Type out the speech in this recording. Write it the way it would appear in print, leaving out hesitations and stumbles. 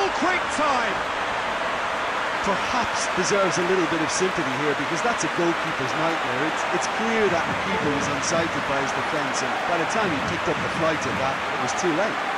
quick time. Perhaps deserves a little bit of sympathy here, because that's a goalkeeper's nightmare. It's clear that the keeper was unsighted by his defence, and by the time he picked up the flight of that, it was too late.